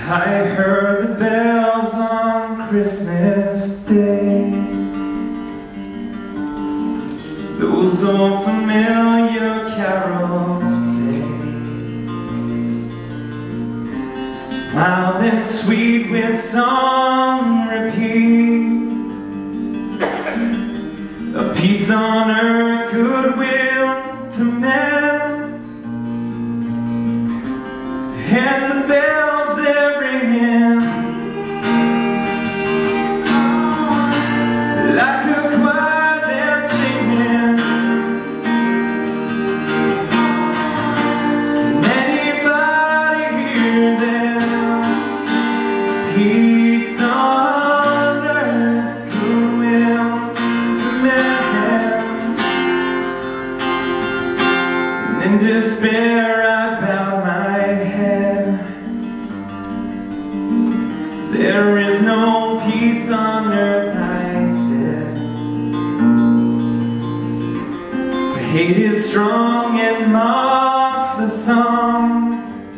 I heard the bells on Christmas Day, those old familiar carols play, mild and sweet with song repeat, of peace on earth, goodwill to men, and the bells they're ringing like a choir they're singing. Can anybody hear them? Peace on earth, goodwill to men. And in despair I bow my head. There is no peace on earth, I said. The hate is strong and mocks the song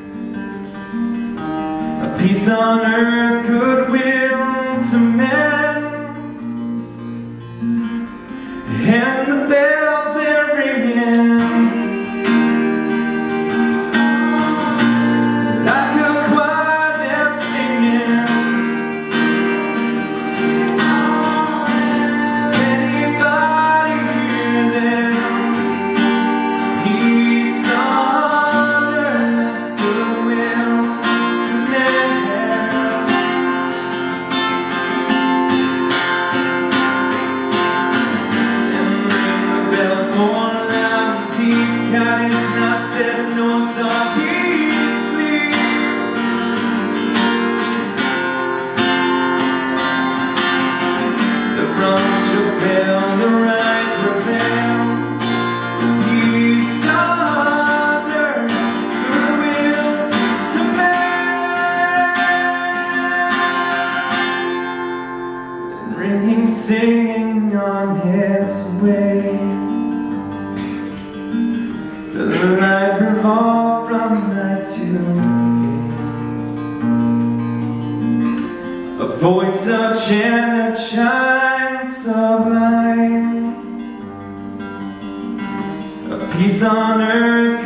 of peace on earth, goodwill to men. And the bells they're ringing like a choir they're singing. Does anybody hear them? Peace on earth, goodwill to men. And ring the bells more loud, deep cat is not dead, no doggy sleep. The wrong shall fail, the right prevail. Peace on earth, goodwill to men. And ringing, singing on its way. The light revolve from night to day. A voice of Jenna chimes sublime, of peace on earth,